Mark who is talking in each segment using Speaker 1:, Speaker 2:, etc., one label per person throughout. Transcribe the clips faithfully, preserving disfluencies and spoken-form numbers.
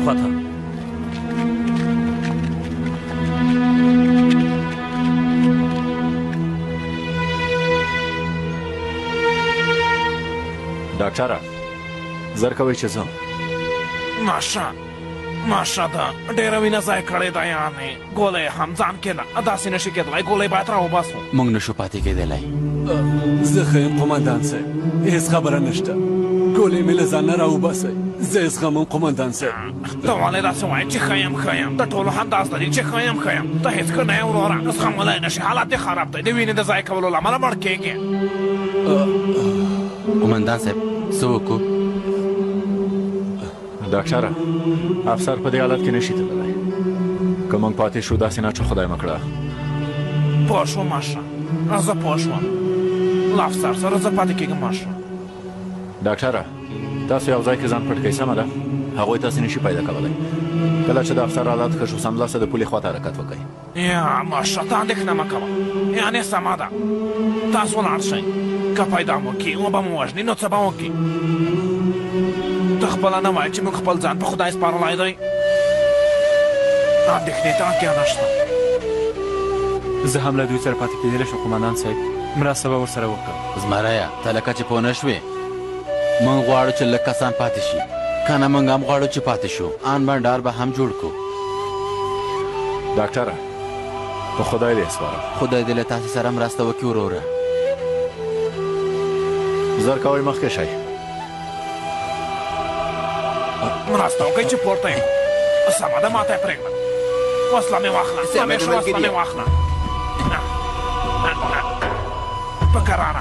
Speaker 1: خواته
Speaker 2: ډاکټره زر کوئ چې زه
Speaker 3: ماشه ماشه ده ډېره وینه ځای کړې ده یعنې ګولۍ هم ځان کې ده داسې نشي کېدلی ګولۍ باید راوباسو
Speaker 4: موږ نشو پاتې کېدلی
Speaker 5: زه ښه یم قومندان صاحب هېڅ خبره نشته ګولۍ مې له ځان نه راوباسئ زه یې زغمم قومندان صاحب
Speaker 3: ته ولې داسې وایې چې ښه یم ښه یم د ټولو همداسې دي چې ښه یم ښه یم ته هېڅ ښه نه یې وروره زغمولی نه شي حالت دې خراب دی د وینې د ضایع کولو له امله مړ کېږي
Speaker 4: قومندان صاحب څه وکړو
Speaker 2: ډاکټره افسر په دې حالت کې نشي تللی که موږ پاتې شو داسې نه چې خدای مه کړه
Speaker 3: پوه شوم ماشه زه پوه شوم له افسر سره زه پاتې کېږم ماشه
Speaker 2: ډاکټره تاسو یو ځای کې ځان پټ کوئ سمه ده هغوی تاسې نشي پیدا کولی کله چې د افسر حالات ښه شو سمدلاسه د پولې خواته حرکت وکړئ
Speaker 3: یا ماشه ته اندېښنه مه کوه یعنې سمه ده تاسو ولاړ شئ که پیدا مو کړي وبه مو وژني نو څه به وکړي ته خپله نه وایې چې موږ خپل ځان په خدای سپارلی دی اندېښنې ته اړتیا نشته
Speaker 6: زه هم له دوی سره پاتې کېدلی شم قومندان صاحب مرسته به ورسره وکړم
Speaker 4: زمریه ته لکه چې پوه نه شوې موږ غواړو چې لږ کسان پاتې شي که نه موږ هم غواړو چې پاتې شو ان بنډار به هم جوړ کړو
Speaker 2: ډاکټره په خدای دې سپارم
Speaker 4: خدای دې له تاسې سره مرسته وکړي وروره
Speaker 2: زر کوئ مخکې شئ
Speaker 3: مرسته وکړئ چې پورته یم سمه ده ماته یې پرېږده وسله مې واخله همیشه وسله مې واخله په کراره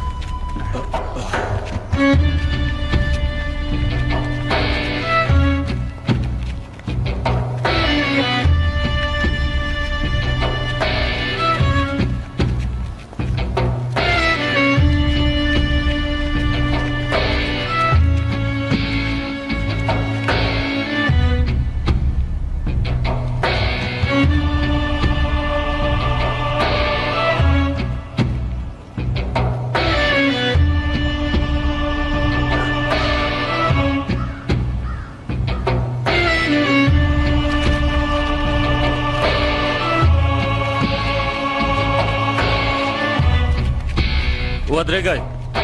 Speaker 1: ودرېږئ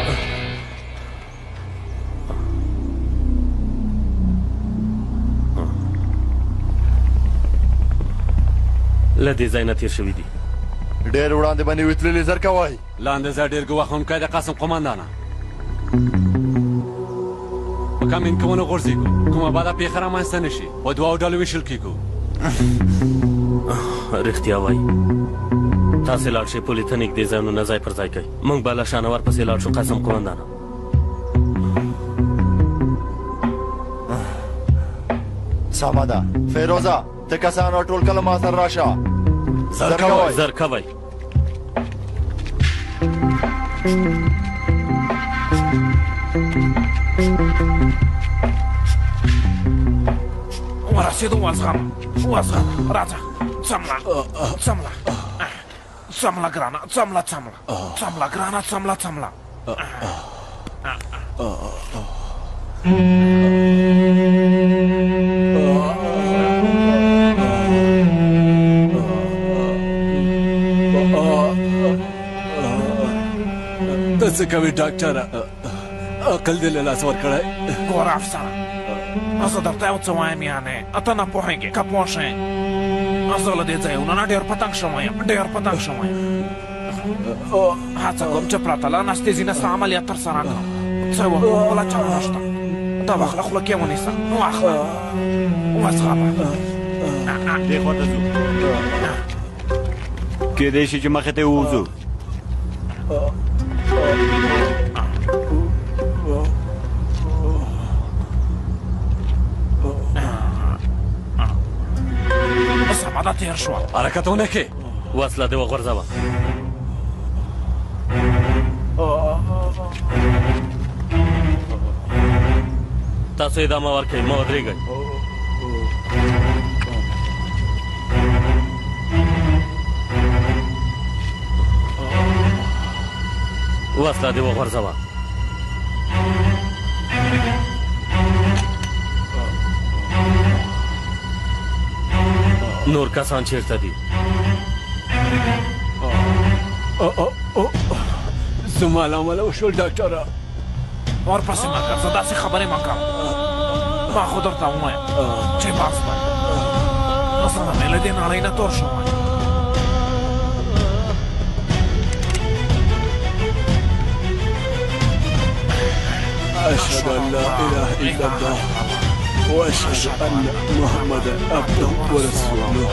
Speaker 1: له دې ځای نه تېر شوي دي
Speaker 7: ډېر وړاندې باندې وتللي زر کوئ
Speaker 5: لاندې ځای ډېر ګواښونکی د قسم قومندانه په کمین کې ونه غورځېږو کومه بده پېښه رامنځته نه شي په دوو ډلو ویشل کېږو
Speaker 1: رښتیا وایي تاسې لاړ شئ پولې ته نږدې ځایونو ځای پر ځای کوئ موږ به له شانه ورپسې لاړ شو قسم قومندانه
Speaker 7: سمه ده فیروزه ته کسان راټول کله ما سره راشه
Speaker 1: زر کوئ زر کوئ
Speaker 3: ورسېدو وزغمه وزغمه راځه څمله څمله څمله ګرانه څمله څمله څمله ګرانه څمله څمله
Speaker 5: ته څه کوې ډاکټره عقل دې له لاسه ورکړی
Speaker 3: ګوره افسره زه درته یو څه وایم یعنې ته نه پوهېږې که پوه شې زه له دې ځایونو نه ډېر په تنګ شوی یم ډېر په تنګ شوی یم هڅه کوم چې پرته له انستیزي نه ستا عملیات ترسره کړم څه وکړو بله چاره نشته ته واخله خوله کې ونیسه واخله وزغمه
Speaker 8: دې خوا ته ځو کېدی شي چې مخې ته ووځو
Speaker 3: سمه ده تېر شوه
Speaker 5: حرکت ونه کې
Speaker 1: وسله دې وغورځوه تاسو ادامه ورکوئ مه ودرېږئ وسله دې وغورځوه نور کسان چیرته دي؟
Speaker 5: زما له امله وشول ډاکټره.
Speaker 3: ورپسې مه کوه، زه داسې خبرې مه کوم. ما خو درته ووایم چې بس به زه د مې له دې نړۍ نه تور شوم.
Speaker 5: أشهد أن لا إله إلا الله وأشهد أن محمدا عبده ورسوله.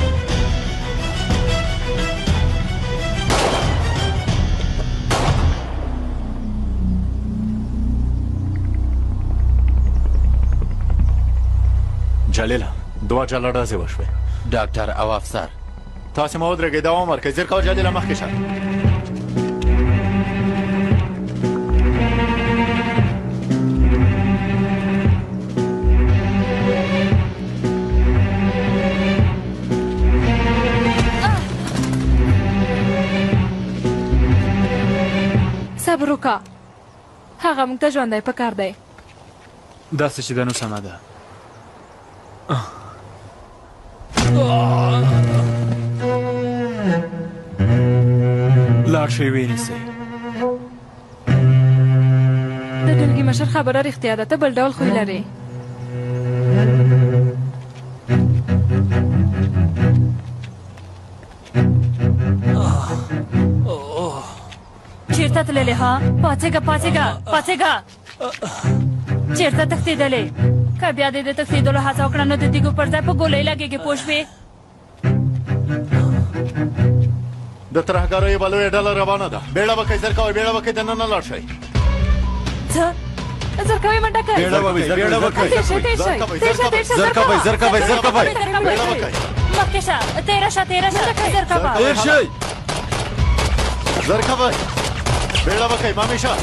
Speaker 2: جلیله دوه جلا ډزې وشوې.
Speaker 4: ډاکټر او افسر
Speaker 2: تاسې مه ودرېږئ، دوام ورکړئ. زر کوه جلیله مخکې شه.
Speaker 9: صبر وکړه، هغه موږ ته ژوندی پکار دی.
Speaker 6: داسې چې ده نو سمه ده. لاړ شئ وینیسئ.
Speaker 9: د ټولګي مشر خبره رښتیا ده، ته بل ډول خوی لرې.
Speaker 10: چیرته تللې ها؟ پاڅېږه پاڅېږه پاڅېږه. چیرته تښتېدلې؟ که بیا دې د تښتېدلو هڅه وکړه نو د تیږو پر ځای په ګولۍ لګېږې، پوه شوې؟
Speaker 2: د ترهګرو یوه لویه ډله روانه ده. بیړه وکئ، زر کوئ، بیړه وکئ، دننه لاړ شئ.
Speaker 10: څه؟ زر کوئ منډه کوئ؟
Speaker 2: بیړه وکئ، بیړه وکئ.
Speaker 10: تېر شه تېر شه تېر شه تېر شه.
Speaker 2: زر کوئ، زر کوئ، زر کوئ.
Speaker 10: بیړه وکئ. مخکې شه، تېره شه تېره شه. زر کوه.
Speaker 2: تېر شئ. زر کوئ. بیړه وکئ، مامې شه.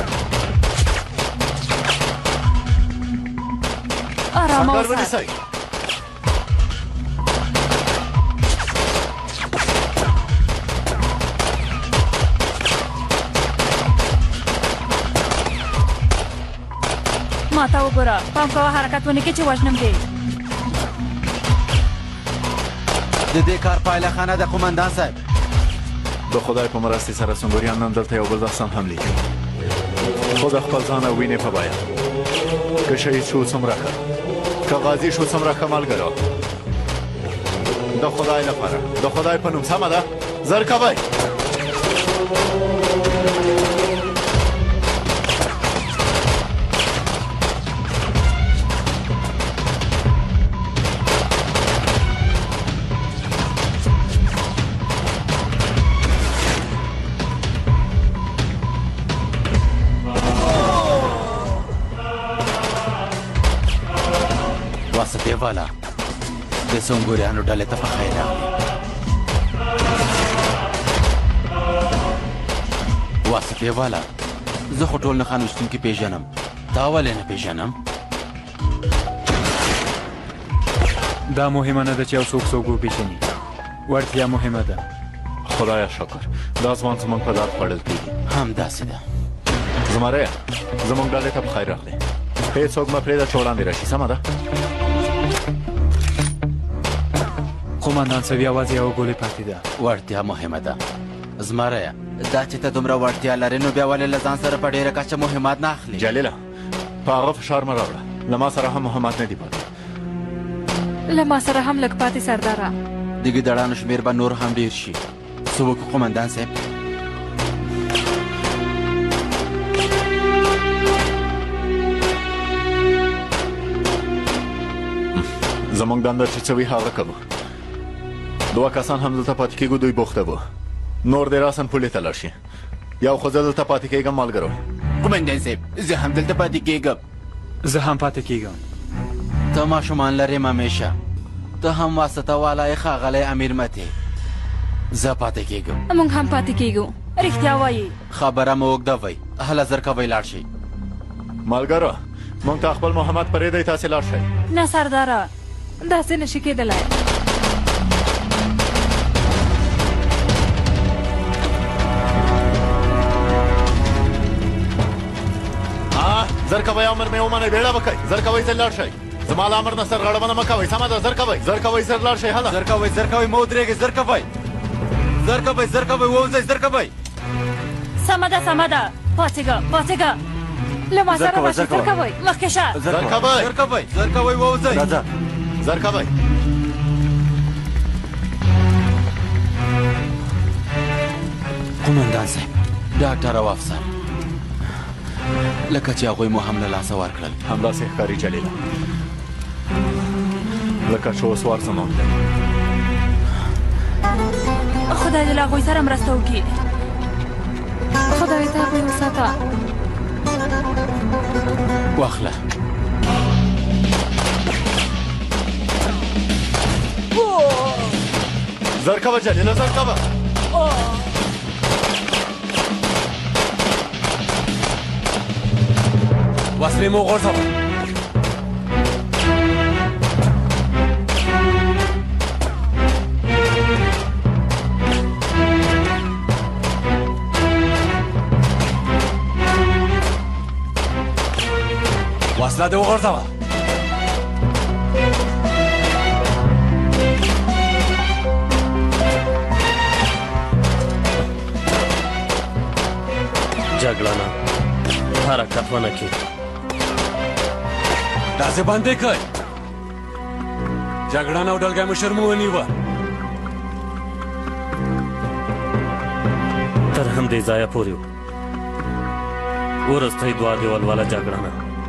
Speaker 10: آرامه
Speaker 2: سنګر
Speaker 10: اوسه.
Speaker 2: ونیسئ.
Speaker 10: ما ته وګوره، پام کوه حرکت ونه کړې چې وژنم دې.
Speaker 4: د دې کار پایله خانه ده قومندان صاحب.
Speaker 2: د خدای په مرستې سره سنګوریان نن دلته یو بل داستان هم لیکي، خو د خپل ځان او وینې په بیه. که شهید شو څومره ښه، که غازي شو څومره ښه ملګرو. د خدای لپاره، د خدای په نوم، سمه ده؟ زر کوئ.
Speaker 4: واسطې والا د سنګوریانو ډلې ته په خیر راغلی. واسطې والا زه خو ټول نښان ویشتونکي پېژنم، تا ولې نه پېژنم؟
Speaker 6: دا مهمه نه ده چې یو څوک څوک وپېژني، وړتیا مهمه ده.
Speaker 2: خدایه شکر، دا ځوان زموږ په دار خوړل کېږي.
Speaker 4: همداسې ده.
Speaker 2: زمری زموږ ډلې ته په خیر راغلی. هېڅوک مه پرېږده چې وړاندې راشي، سمه ده؟
Speaker 6: قومندان صاحب یوازې یوه ګولۍ پاتې ده.
Speaker 4: وړتیا مهمه ده. زمری دا چې ته دومره وړتیا لرې نو بیا ولې له ځان سره په ډېره کچه مهمات نه اخلي؟
Speaker 2: جلیله په هغه فشار مه راوړه، له ما سره هم مهمات نه دي پاتې.
Speaker 9: له ما سره هم لږ پاتې سرداره.
Speaker 4: د ګیدړانو شمېر به نور هم ډېر شي. څه وکړو قومندان صاحب؟
Speaker 2: زموږ دنده چې څه وي هغه کوو. دوه کسان هم دلته پاتې کېږو، دوی بوخته وو. نور دې راسن پولې ته لاړ شي. یو خو زه دلته پاتې کېږم ملګرو.
Speaker 4: قومندان صاحب زه هم دلته پاتې کېږم.
Speaker 6: زه هم پاتې کېږم.
Speaker 4: ته ماشومان لرې ممیشه، ته هم واسطه والا یې ښاغلی امیر متې. زه پاتې کېږم.
Speaker 10: موږ هم پاتې کېږو. رښتیا وایي.
Speaker 4: خبره مو اوږده وی، هله زر کوئ لاړ شئ.
Speaker 2: ملګرو موږ ته خپل محمد پرېږدئ، تاسې لاړ شئ.
Speaker 10: نه سرداره،
Speaker 9: داسې نشي کېدلی.
Speaker 2: زر کوئ، امر مې ومنئ، بیړه وکئ. زر کوئ، ځئ لاړ شئ. زما له امر نه سرغړونه مه کوئ سمه ده زر کوئ زر کوئ زر لاړ شئ هله
Speaker 4: زر کوئ زر کوئ مه ودرېږئ زر کوئ زر کوئ زر کوئ ووځئ زر کوئ
Speaker 10: سمه ده سمه ده پاڅېږه پاڅېږه له ما سره راشئ زر کوئ مخکې شه
Speaker 2: زر کوئ
Speaker 4: زر کوئ زر کوئ ووځئ
Speaker 2: راځه زر کوئ
Speaker 4: قومندان صاحب ډاکټر او افسر لکه چې هغوی مو هم له لاسه ورکړل
Speaker 2: همداسې ښکاري جلیله لکه چې اوس ورڅه نوم دی
Speaker 10: خدای دې له هغوی سره مرسته وکړي
Speaker 9: خدای ته هغوی وساته
Speaker 4: واخله
Speaker 2: زر کوه جلیله زر کوه
Speaker 5: وسلې مو وغورځوه وسله دې وغورځوه
Speaker 1: جګړه حرکت ونه کړي
Speaker 5: داسې باندې کړئ جګړن او ډلګی مشر مو ونیوه
Speaker 1: تر همدې ځایه پورې و وروستی دوه دیوالواله جګړنه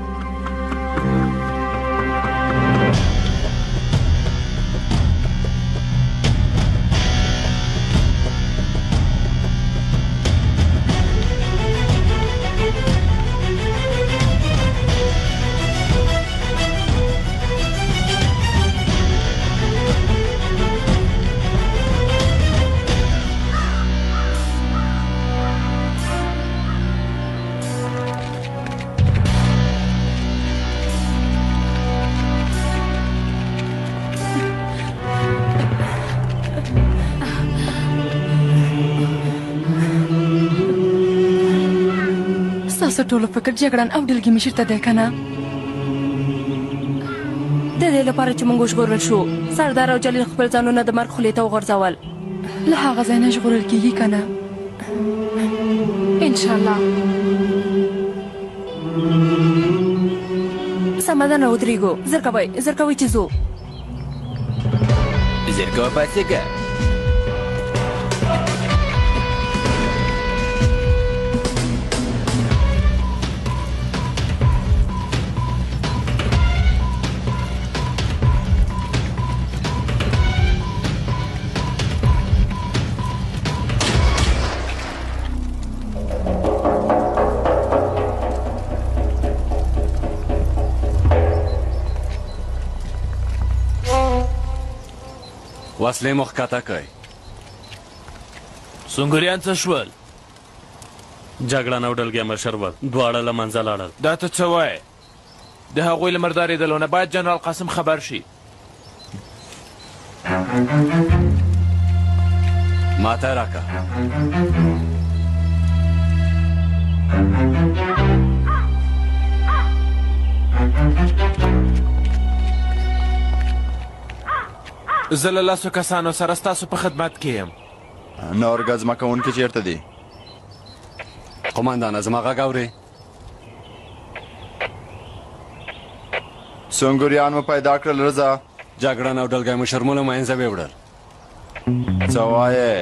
Speaker 9: ستاسو ټولو فکر جګړن او ډلګي مشر ته دی که نه
Speaker 10: د دې لپاره چې موږ وژغورل شو سردار او جلیل خپل ځانونه د مرګ خولې ته وغورځول
Speaker 9: له هغه ځای نه ژغورل کېږي که نه انشاءالله
Speaker 10: سمه ده نه ودرېږو زر کوئ زر کوئ چې ځو
Speaker 4: زر کوه پاڅېږه
Speaker 5: وسلې مو ښکته کړئ
Speaker 3: سنګریان څه شول
Speaker 1: جګړن او ډلګی مشر ول دواړه له منځه لاړل
Speaker 3: دا ته څه وایې د هغوی له مردارېدلو نه باید جنرال قاسم خبر شي
Speaker 5: ماته راکه
Speaker 3: زه له لسو کسانو سره ستاسو په خدمت کې یم
Speaker 7: نور ګزمه کوونکي چیرته دي
Speaker 5: قومندانه زما غږ اورې
Speaker 7: سنګریان مو پیدا کړل رضا
Speaker 5: جګړن او ډلګی مشر مو له منځه ویوړل
Speaker 7: څه وایې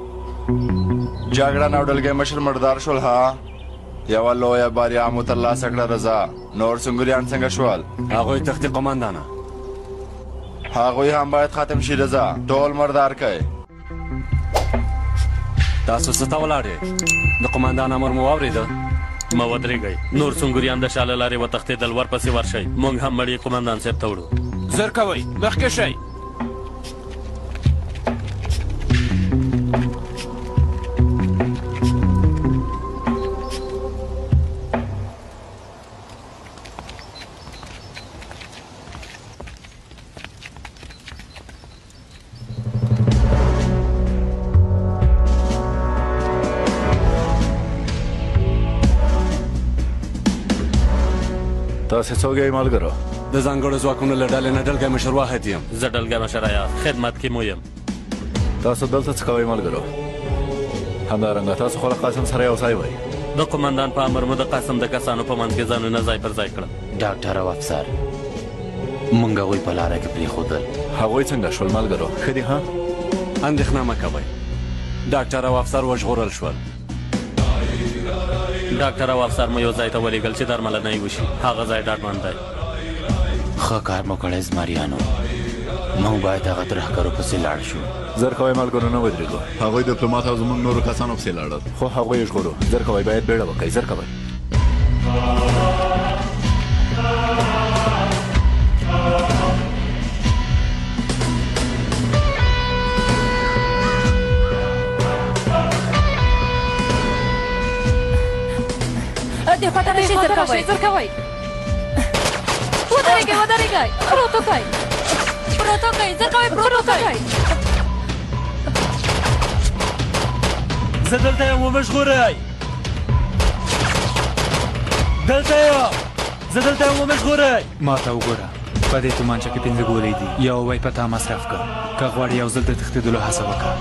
Speaker 7: جګړن او ډلګی مشر مردار شول ها یوه لویه بریا مو ترلاسه کړه رضا نور سنګریان څنګه شول
Speaker 5: هغوی تښتي قومندانه
Speaker 7: هغوی هم باید ختم شي رضا ټول مردار کړئ
Speaker 5: تاسو څه ته ولاړې د قومندان امر مو واورېده
Speaker 1: مه ودرېږئ نور سنګریان د شا له لارې وتښتېدل ورپسې ورشئ موږ هم مړي قومندان صاحب ته وړو
Speaker 3: زر کوئ مخکې شئ
Speaker 2: تاسې څوک یې ملګرو
Speaker 5: د ځانګړو ځواکونو له ډلې نه ډلګی مشر واحد یم.
Speaker 1: زه ډلګی مشر یاست، خدمت کې مو یم.
Speaker 2: تاسو دلته څه کوئ ملګرو؟ همدارنګه تاسو خو له قاسم سره یو ځای وئ.
Speaker 1: د قمندان په امر مو د قاسم د کسانو په منځ کې ځانونه ځای پر ځای کړل.
Speaker 4: ډاکټر او افسر موږ هغوی په لاره کې پرېښودل.
Speaker 2: هغوی څنګه شول ملګرو؟ ښه دي ها؟
Speaker 5: اندېښنه مه کوئ، ډاکټر او افسر وژغورل شول.
Speaker 1: ډاکټر او افسر مو یو ځای ته ولېږل چې درملنه یې وشي. هغه ځای ډاډمن دی.
Speaker 4: ښه کار مو کړی زمریانو. موږ باید هغه ترهګرو پسې لاړ شو.
Speaker 2: زر کوئ ملګرو نه ودرېږو.
Speaker 7: هغوی ډیپلومات او زموږ نورو کسانو پسې لاړل.
Speaker 2: خو هغوی یې ژغورو. زر کوئ باید بیړه وکړئ. زر کوئ.
Speaker 10: دې خواته راشئ، زر کوئ. ودرېږئ ودرېږئ، پروت وکئ پروت وکئ، زر کوئ پروت وکئ.
Speaker 6: زه دلته یم ومه ژغورئ. دلته یم، زه دلته یم ومه ژغورئ.
Speaker 11: ما ته وګوره، په دې تومانچه کې پنځه ګولۍ دي. یو وی په تا مصرف کړه. که غواړې یو ځل د تښتېدلو هڅه وکړه.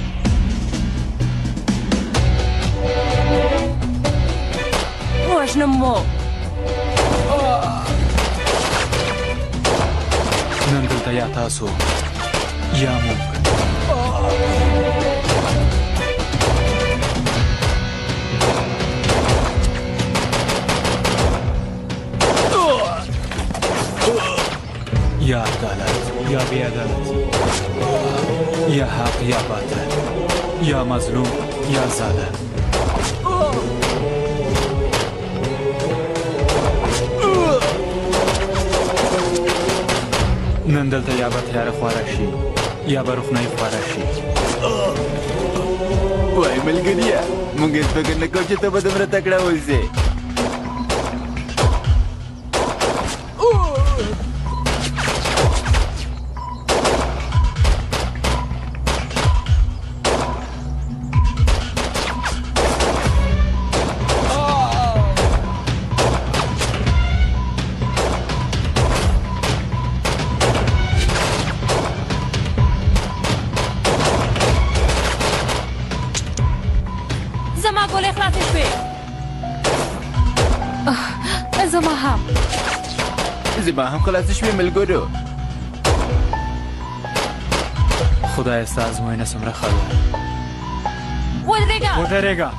Speaker 10: وژنم مو.
Speaker 11: نن دلته یا تاسو یا موږ. یا عدالت یا بی عدالت، یا حق یا باطل، یا مظلوم یا ظالم. نن دلته یا به تیاره خواره شي یا به روښنایي خواره شي.
Speaker 8: وای ملګریه، موږ هېڅ فکر نه کوو چې ته به دومره تکړه اوسې.
Speaker 4: زما هم خلاص شوې ملګرو.
Speaker 11: خدای ستا ازموینه څومره ښه ده.
Speaker 10: ودرېږه
Speaker 11: ودرېږه.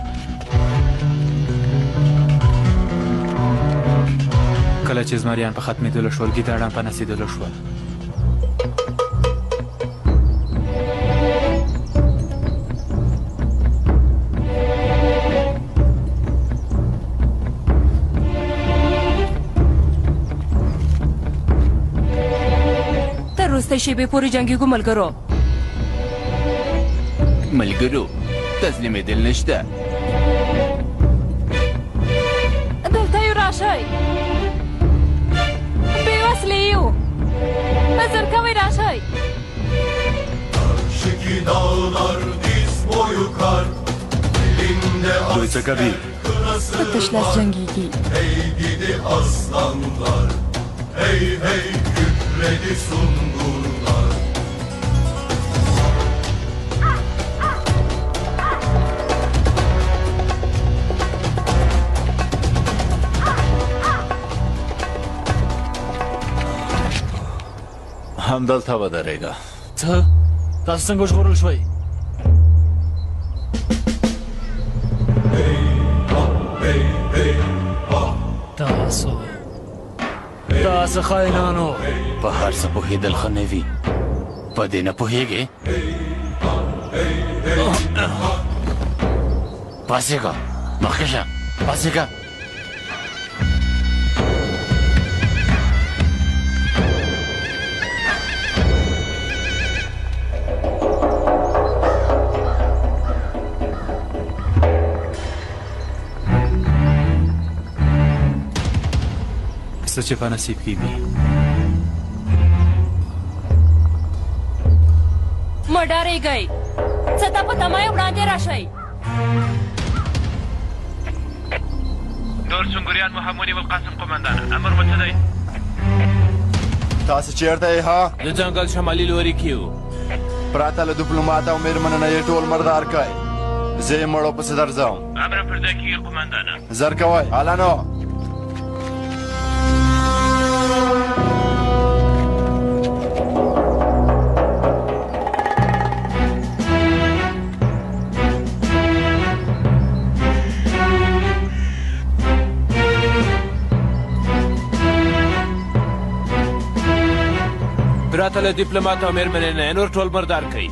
Speaker 11: کله چې زمریان په ختمېدلو شول، ګیدړان په نڅېدلو شول.
Speaker 10: وروستۍ شېبې پورې جنګېږو ملګرو.
Speaker 4: ملګرو تسلیمېدل نشته.
Speaker 10: دلته یو راشئ، بې وسلې یو. زر کوئ راشئ.
Speaker 7: دوی څه کوي؟
Speaker 10: په تش لاس جنګېږي.
Speaker 12: Kükredi sungurlar.
Speaker 2: همدلته ودرېږه.
Speaker 6: څه؟ تاسو څنګه وژغورل شوئ؟ تاسو تاسو خاینانو.
Speaker 4: په هر څه پوهېدل ښه نه وي، په دې نه پوهېږې؟ پاڅېږه، مخکې شه، پاڅېږه.
Speaker 11: څه چې په نصیب کې وي.
Speaker 10: مه ډارېږئ، څه ته په تمه یې وړاندې راشئ.
Speaker 3: نور سنګریان مو هم ونیول قاسم قمندانه، امر مو څه دی؟
Speaker 7: تاسې چیرته یې ها
Speaker 3: د ځنګل شمالي لوري کې یو
Speaker 7: پرته له ډیپلومات او مېرمنه نه یې ټول مردار کړئ زه یې مړو پسې درځم
Speaker 3: امر پر ځای کېږي قومندانه
Speaker 7: زر کوئ هله نو
Speaker 3: پرته له ډیپلومات او مېرمنې نه نور ټول مردار کوي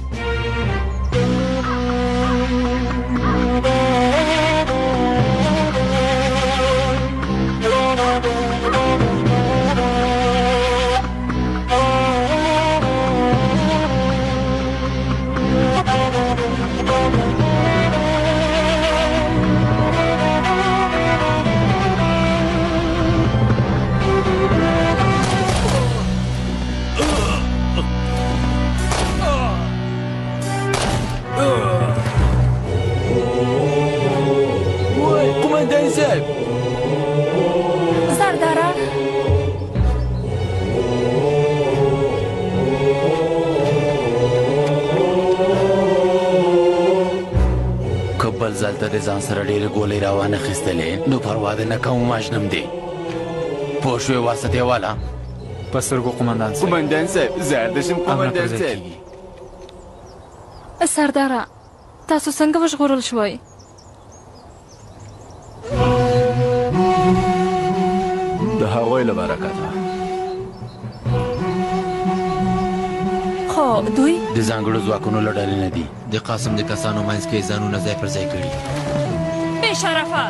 Speaker 10: سرداره
Speaker 4: که بل ځل ته د ځان سره ډېرې ګولۍ راوانه خیستلې نو پروا دې نه کوم ماجنم دی پوه شوې واسطې والا
Speaker 6: په سترګو قومندان صاحب
Speaker 8: قومندان صاحب زه اردشم قومندان صاحب
Speaker 9: سرداره تاسو څنګه وژغورل شوئ
Speaker 2: د هغوی له برکته
Speaker 10: خو دوی
Speaker 4: د ځانګړو ځواکونو له ډلې نه دي د قاسم د کسانو منځ کې ځانونه ځای پر ځای کړي
Speaker 10: بې شرفه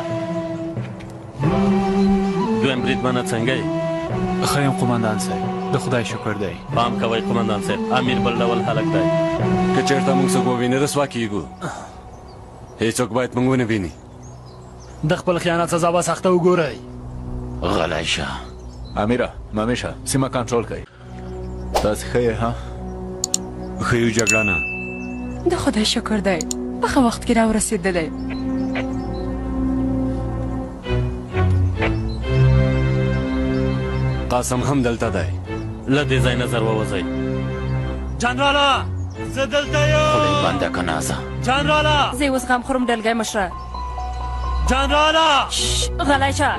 Speaker 1: دویم بریدمنه څنګه یې
Speaker 6: ښه یم قومندان صاحب د خدای شکر دی
Speaker 1: پام کوئ قومندان صاحب امیر بل ډول هلک دی
Speaker 5: که چېرته موږ څوک وویني رسوا کېږو هېڅوک باید موږ ونه ویني
Speaker 11: د خپل خیانت سزا به سخته وګورئ
Speaker 4: غلی شه
Speaker 2: امیره ممیشه سیمه کنټرول کوي تاسې ښه یې ها
Speaker 5: ښه یو جګړه نه
Speaker 9: د خدای شکر دی په ښه وخت کې راورسېدلی
Speaker 5: قاسم هم دلته دی
Speaker 1: له دې ځای نظر ووځئ
Speaker 11: جنراله زه دلته یم
Speaker 4: خدای بنده که نازه
Speaker 11: جنراله
Speaker 10: زه اوس غم خورم ډلګی مشره
Speaker 11: جنراله
Speaker 10: غلی شه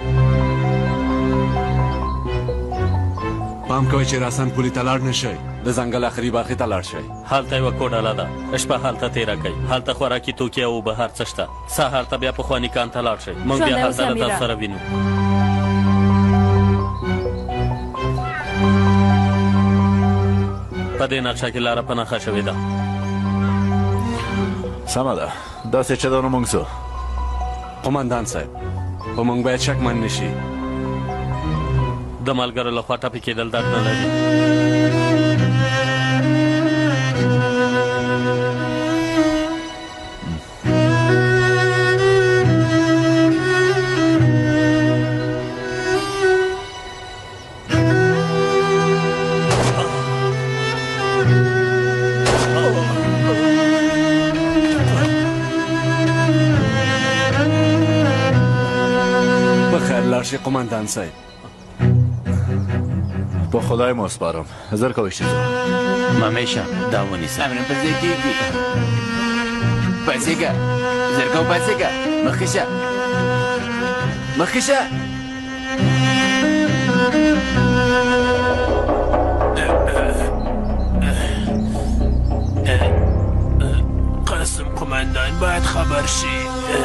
Speaker 5: پام کوئ چې راسن پولي ته لاړ نه شئ د ځنګل آخري برخې ته لاړ شئ
Speaker 1: هلته یوه کوډله ده شپه هلته تېره کوئ هلته خوراکي توکي او اوبه هر څه شته سهار ته بیا پخواني کان ته لاړ شئ موږ بیا هلته له تاسو سره وینو په دې نقشه کې لاره په نښه شوې ده
Speaker 2: سمه ده داسې چې ده نو موږ ځو
Speaker 5: قومندان صاحب په موږ باید شکمن نه شي
Speaker 1: د ملګرو له خوا ټپي کېدل درد نه لري
Speaker 5: لاړ شئ قومندان صاحب
Speaker 2: په خدای مو سپارم زر کوئ چې ځو
Speaker 4: ممیشه دا ونیسه
Speaker 8: امر پر ځای کېږي پاڅېږه زرګو پاڅېږه مخکې شه مخکې شه
Speaker 3: قاسم قومندان باید خبر شي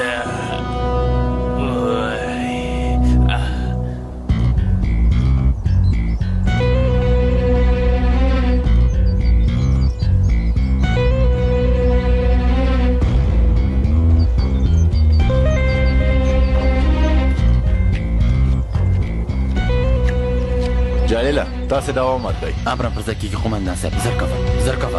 Speaker 2: جلیله تاسې دوام ورکئ
Speaker 4: امر پر ځای کېږي قومندان صاحب زر کوه زر کوه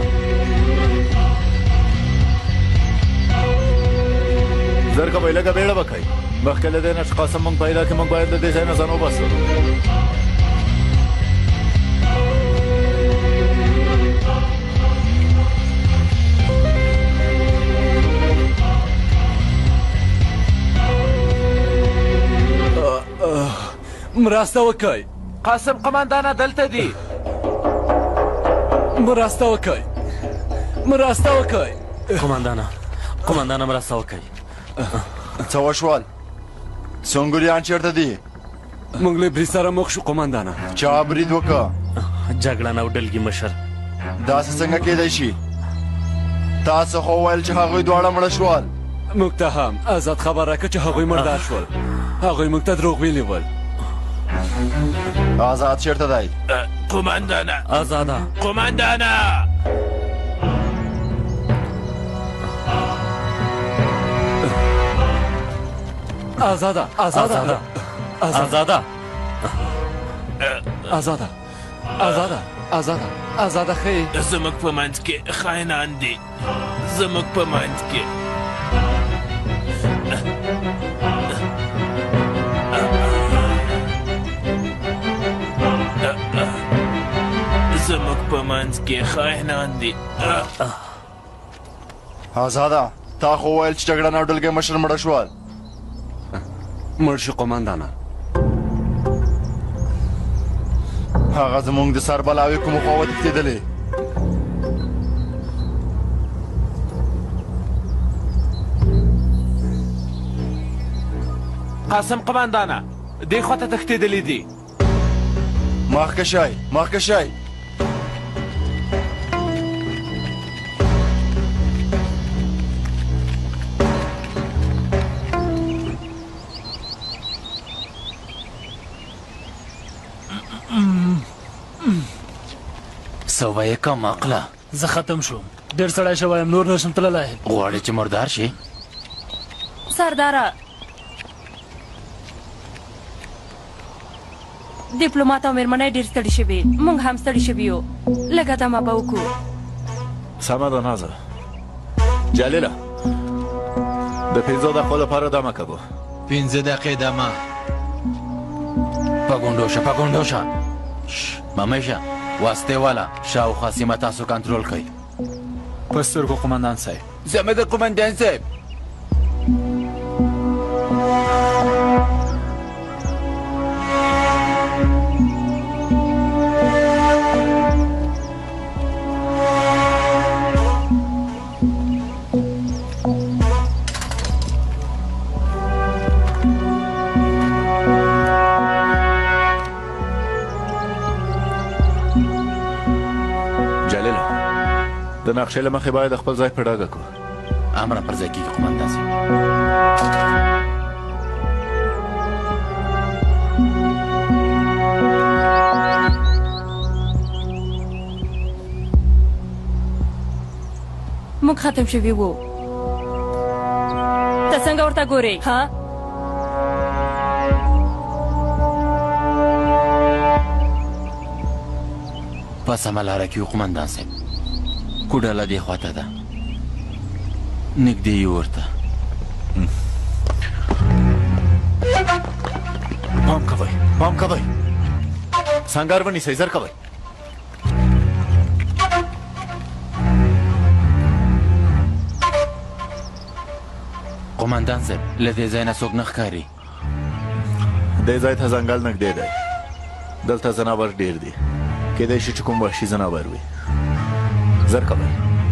Speaker 2: زر کوئ لږه بیړه به کوئ مخکې له دې نه چې قاسم موږ پیدا کړي موږ باید له دې ځای نه ځان وباسو
Speaker 5: مرسته وکئ
Speaker 3: قاسم قماندانه دلته دي
Speaker 5: مرسته وکړئ مرسته وکړئ
Speaker 1: قومندانه قومندانه مرسته وکړئ
Speaker 7: څه وشول سنګوریان چیرته دي
Speaker 5: موږ له برید سره مخ شو قومندانه
Speaker 7: چا برید وکړه
Speaker 1: جګړن او ډلګي مشر
Speaker 7: داسې څنګه کېدی شي تاسو خو ویل چې هغوی دواړه مړه شول
Speaker 5: موږ ته هم آزاد خبر راکړه چې هغوی مردار شول هغوی موږ ته دروغ ویلي ول
Speaker 7: آزاد چیرته دی
Speaker 3: قومندانه
Speaker 1: آزاده
Speaker 3: قومندانه
Speaker 5: آزاده آزاده
Speaker 1: آزاده
Speaker 5: آزاده آزاده آزاده آزاده خیر
Speaker 3: زموږ په منځ کې خاینان دي زموږ په منځ کې زموږ په منځ کې خاینان دي
Speaker 7: آزاده تا خو ویل چې جګړن او ډلګي مشر مړه شول
Speaker 5: مړ شو قومندانه
Speaker 7: هغه زموږ د سر بلاوې کومو خوا وتښتېدلې
Speaker 3: قاسم قومندانه دې خوا ته تښتېدلي دي
Speaker 7: مخکې شئ مخکې شئ
Speaker 4: سوی کم عقله
Speaker 13: زه ختم شوم ډېر سړی شوی یم نور نشم تللی
Speaker 4: غواړې چې مردار شي
Speaker 10: سرداره ډیپلوماټ او مېرمنۍ ډېر ستړي شوي موږ هم ستړي شوي یو لږه دمه به وکړو
Speaker 2: سمه ده نازه جلیله د پنځو دقیقو لپاره دمه کوو
Speaker 8: پنځه دقیقې دمه
Speaker 4: په ګونډو شه په ګونډو شه ممیشه واسطې والا شاوخوا سیمه تاسو کنټرول کړئ
Speaker 11: په سترګو قومندان صاحب
Speaker 8: زما د قومندان صاحب
Speaker 2: د نقشې له مخې باید خپل ځای په ډاګه کړو
Speaker 4: امر پر ځای کېږي قومندان صاحب
Speaker 10: موږ ختم شوي وو ته څنګه ورته ګورې ها
Speaker 4: په سمه لاره کې یو قومندان صاحب کوډله دې خواته ده نږدې یې ورته
Speaker 2: پام کوئ پام کوئ سنګار ونیسئ زر کوئ
Speaker 4: قومندان صاحب له دې ځای نه څوک نه ښکاري
Speaker 2: دې ځای ته ځنګل نږدې دی دلته ځناور ډېر دي کېدای شي چې کوم وحشي ځناور وي زر کوئ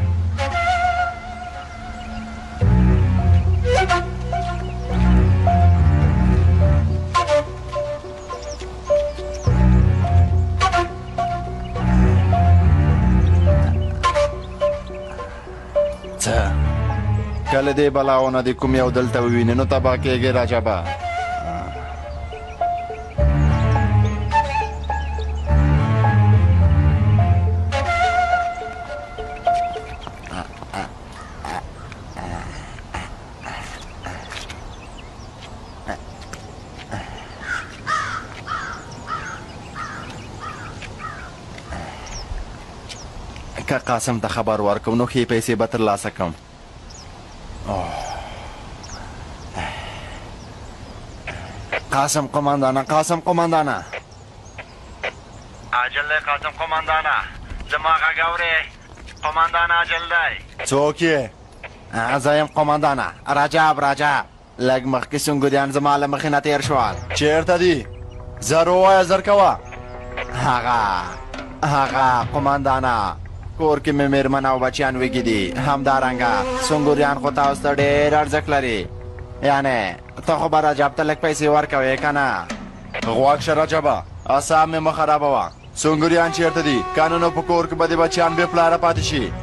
Speaker 7: څه کله دې بلاونه د کوم یو دلته ووینې نو تباه کېږي راجبه که قاسم ته خبر ورکوم نو ښې پیسې به ترلاسه کړم قاسم قماندانه قاسم قماندانه
Speaker 14: عاجل دی قاسم قماندانه زما غږ اورې قماندانه عاجل دی
Speaker 7: څوک یې زه یم قماندانه رجب رجب لږ مخکې سنګودیان زما له مخې نه تېر شول چېرته دي زر ووایه زر کوه هغه هغه قماندانه کور کې مې مېرمن او بچیان وږي دي همدارنګه سنګوریان خو تاسو ته ډېر ارزښت لري یعنې ته خو به رجب ته لږ پیسې ورکوې که نه غوږ شه رجبه اعصاب مې مه خرابوه سنګوریان چېرته دي قانونو په کور کې به د بچیان بې پلاره پاتې شي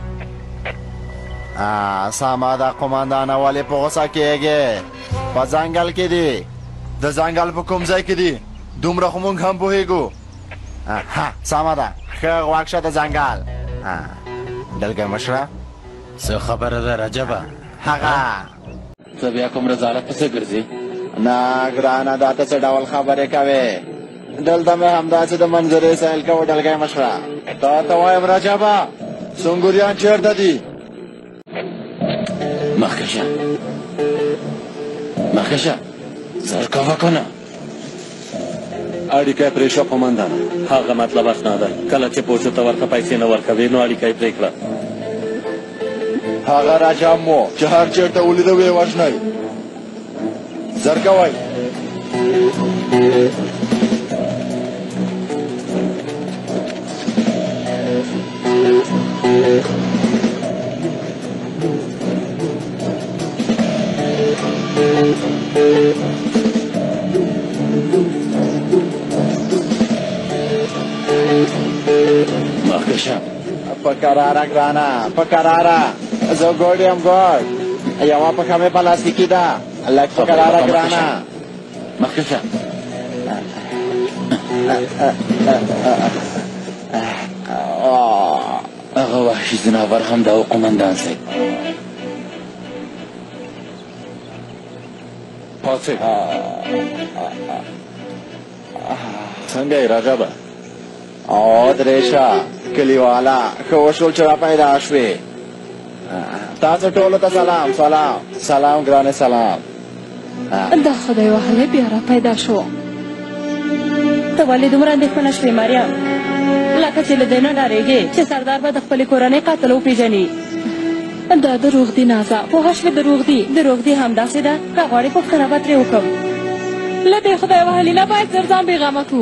Speaker 7: سمه ده قمندانه ولې په غوسه کېږې په ځنګل کې دي د ځنګل په کوم ځای کې دي دومره خو موږ هم پوهېږو سمه ده ښه غوږ شه د ځنګل دلګی مشره
Speaker 4: څه خبره ده رجبه
Speaker 7: هغه
Speaker 4: ته بیا کوم رضالت پسې ګرځې
Speaker 7: نه ګرانه دا ته څه ډول خبرې کوې دلته مې همداسې د منظرې سیل کوو ډلګی مشره تا ته وایم رجبه سنګوریان چېرته دي
Speaker 4: مخکې شه مخکې شه سر کوه که نه
Speaker 5: اړیکه یې پرې شوه قومندانه
Speaker 1: هغه مطلب اشنا ده کله چې پوچو ته ورته پیسې نه ورکوې نو اړیکه یې پرې کړه
Speaker 7: هغه رجب مو چې هر چېرته ولیده ویې وژنئ زر کوئ
Speaker 4: مخکې شه
Speaker 7: په کراره ګرانه په کراره زه ګوډ یم ګوډ یوه پښه مې پلاستیکي ده لږ په کراره ګرانه
Speaker 4: مخکې شه هغه وحشي ځناور هم دا و قومندان صاحب
Speaker 5: پاڅېږ
Speaker 7: څنګه یې رجبه او درېشه کلیواله ښه وشول چې را پیدا شوې تاسو ټولو ته سلام سلام سلام ګرانې سلام
Speaker 10: دا خدای وهلی بیا را پیدا شو ته ولې دومره اندېښمنه شوې مریم لکه چې له دې نه ډارېږې چې سردار به د خپلې کورنۍ قاتل وپېژني دا دروغ دي نازه پوهه شوې دروغ دي دروغ دي همداسې ده که غواړې پوښتنه به ترې وکړم له دې خدای وهلي نه باید زر ځان بېغمه کړو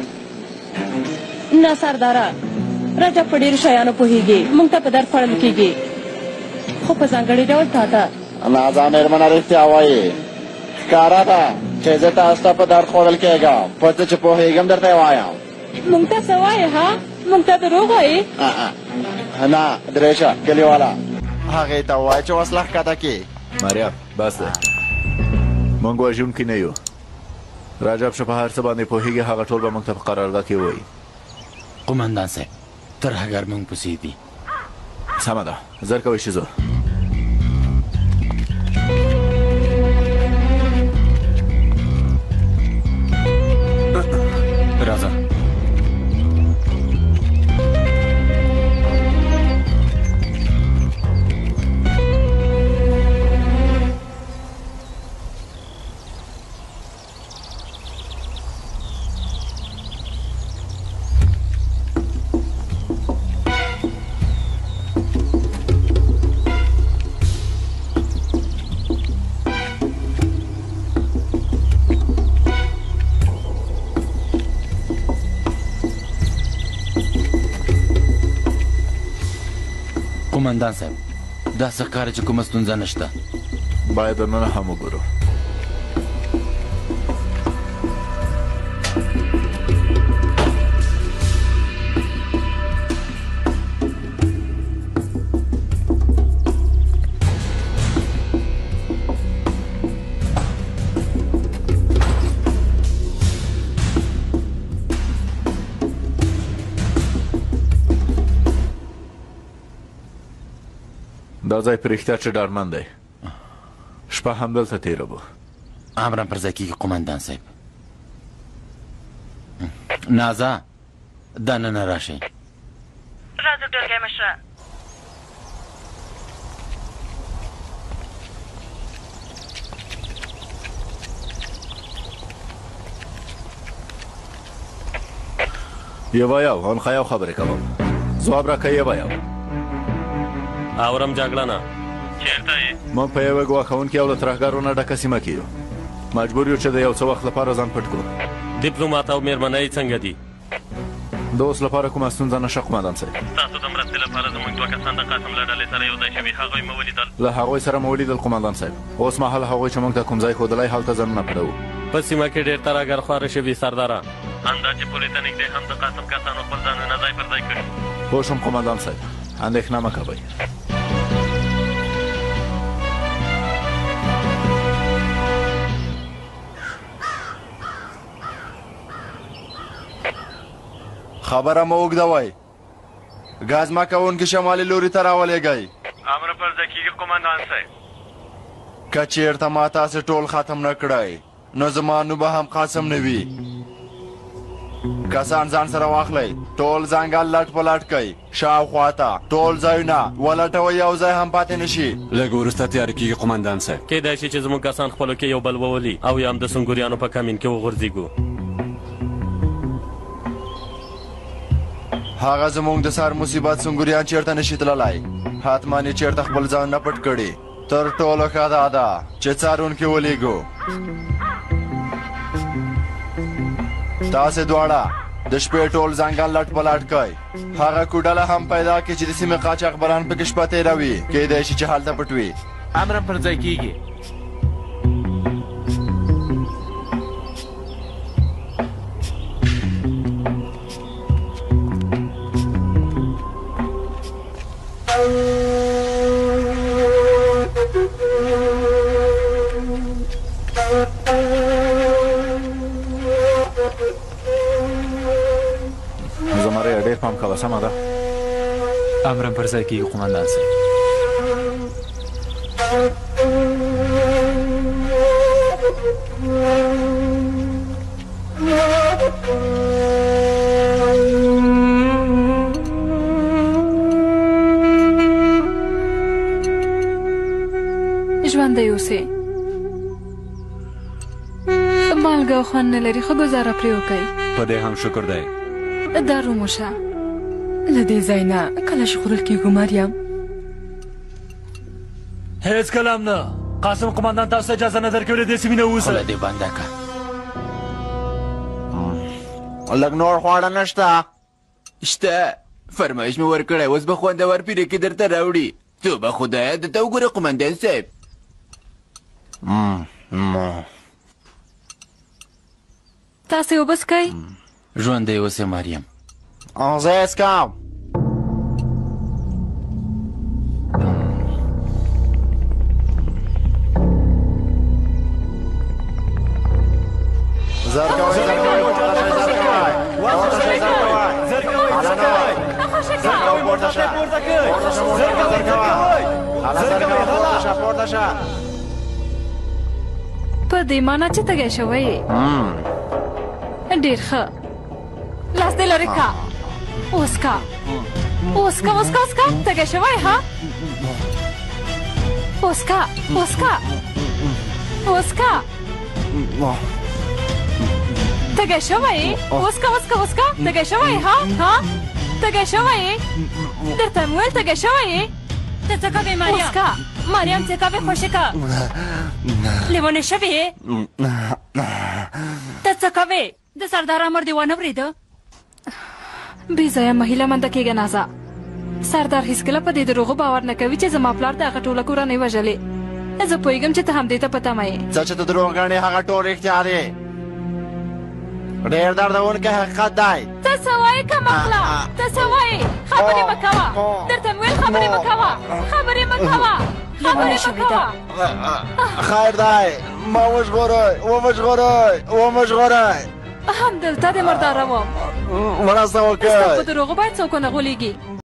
Speaker 10: نه سرداره رجب په ډېرو شیانو پوهېږي موږ ته په درد خوړل کېږي خو په ځانګړي ډول تا ته
Speaker 7: نازه مېرمنه رښتیا وایي ښکاره ده چې زه تاسو ته په درد خوړل کېږم په څه چې پوهېږم درته یې وایم
Speaker 10: موږ ته څه وایې ها موږ ته دروغ وایې
Speaker 7: نه درېشه کلیواله هغې ته ووایه چې وسله ښکته کړي
Speaker 2: مریم بس ده موږ وژونکي نه یو رجب شه په هر څه باندې پوهېږي هغه ټول به موږ ته په قرارګاه کې ووایي
Speaker 4: قومندان صاحب ترهګر موږ پسې دي
Speaker 2: سمه ده زر کوئ شیزو
Speaker 6: راځه
Speaker 4: قومندان صاحب دا څه ښکاري چې کومه ستونزه نشته
Speaker 2: باید دننه هم وګورو دا ځای په رښتیا چې ډارمن دی شپه همدلته تېروو
Speaker 4: امرم پر ځای کېږي قومندان صاحب نازه دننه راشئ
Speaker 10: راځه ټولګی مشره
Speaker 2: یوه یو آنخه یو خبرې کوم ځواب راکړه یوه یو
Speaker 1: اورم جګړه
Speaker 14: چیرته یې
Speaker 2: موږ په یوه ګواښونکي او د ترهګرو نه ډکه سیمه کې یو مجبور یو چې د یو څه وخت لپاره ځان پټ کړو
Speaker 1: ډیپلومات او مېرمنۍ څنګه دي
Speaker 2: د اوس لپاره کومه ستونزه نشته قومندان صاحب.
Speaker 1: تاسو د مرستې لپاره زموږ دوه کسان د قاسم له ډلې سره یو ځای شوي، هغوی مو ولیدل؟
Speaker 2: له هغوی سره مو ولیدل قومندان صاحب. اوس مهال هغوی چې موږ ته کوم ځای ښودلی هلته ځانونه پټوو.
Speaker 1: په سیمه کې ډېر ترهګر خواره شوي سرداران، اندازې پورې ته نږدې هم د قاسم کسانو خپل ځانونه ځای پر ځای کړي.
Speaker 2: پوه شوم قومندان صاحب، اندېښنه مه کوئ.
Speaker 7: خبره مو اوږدوئ، ګاز مه کوونکي شمالي لوري ته راولېږئ.
Speaker 14: امر پر ځای کېږي قومندان صاحب.
Speaker 7: که چېرته ما تاسې ټول ختم نه کړئ نو زما نو به هم قاسم نه وي. کسان ځان سره واخلئ، ټول ځنګل لټ په لټ کوئ، شاوخوا ته ټول ځایونه ولټوئ، یو ځای هم پاتې نه شي.
Speaker 5: لږ وروسته تیارې کېږي قومندان صاحب.
Speaker 1: کیدای شي چې زموږ کسان خپلو کې یو بل وولي او یا هم د سنګوریانو په کمین کې وغورځېږو.
Speaker 7: هغه زموږ د سر مصیبت سنګوریان چېرته نشي تللی، حتما یې چېرته خپل ځانونه پټ کړي. تر ټولو ښه دا ده چې څارونکي ولېږو. تاسې دواړه د شپې ټول ځنګل لټ په لټ کوئ، هغه کوډله هم پیدا کړي چې د سیمې قاچاقبران پکې شپه تېروي، کیدای شي چې هلته پټ وي.
Speaker 3: امر پر ځای کېږي.
Speaker 2: زمری ډېر پام کوه، سمه ده؟
Speaker 11: امرم پر ځای کېږي قومندان صاحب.
Speaker 9: ژوندی اوسئ، مالګه خوند نه لري، ښه ګزاره پرې وکئ.
Speaker 5: په دې هم شکر دی.
Speaker 9: دا روموشه
Speaker 10: له دې ځای نه کله ژغورل کېږو مریم؟
Speaker 13: هیڅ کلام نه. قاسم قماندان تاسو ته اجازه نه درکوي له دې سیمې نه ووځئ.
Speaker 4: خوله دې بنده کړه.
Speaker 7: لږ نور خواړه نشته؟
Speaker 8: شته، فرمایش مې ورکړی، اوس به خوندور پیرکي درته راوړي. توبه خدایه، دته وګوره قمندان صاحب.
Speaker 9: تاسې اوبه څښئ؟
Speaker 4: ژوندی اوسې مریم.
Speaker 7: زه یې څښم. زر کوئ، زر کوئ، پورته شئ، زر کوئ، پورته شئ، زر کوئ، زر کوئ، زر کوئ، زر کوئ، پورته شه، پورته شه، زر کوئ، زر کوئ، هله زر کوئ، پورته شه، پورته شه.
Speaker 9: په دې معنا چې تږی شوی یې؟ ډېر ښه، لاس دې لرې کړه. اوس کا اوس کا اوس کا اوس کا تږی شوی ها؟ اوس کا اوس کا اوس کا تږی شوی یې؟ اوس کا اوس کا اوس کا تږی شوی یې ها؟ ها تږی شوی یې؟ درته مې ویل تږی شوی یې؟ ته څه کوې مریم؟ اوس کا مریم څه کوې؟ خوشکه لیونی شوې یې؟ ته څه کوې؟ د سردار امر دې ونه اورېده؟ بې ځایه مه هیله منده کېږه نازه. سردار هېڅکله په دې دروغو باور نه کوي چې زما پلار د هغه ټوله کورنۍ وژلې. زه پوهېږم چې ته همدې ته په تمه یې.
Speaker 7: څه چې ته دروغ ګڼې هغه ټول رښتیا دی، ډېر دردونکی حقیقت دی.
Speaker 9: ته څه وایې کمقله؟ ته څه وایې؟ خبرې مه کوه، درته مې ویل خبرې مه کوه، خبرې مه کوه، خبرې مه کوه.
Speaker 7: خیر دی، ما وژغورئ، ومژغورئ، ومژغورئ.
Speaker 9: همدلته دې مرداره وم.
Speaker 7: مرسته وکړئ.
Speaker 9: ستا په دروغو باید څوک ونه غولېږي.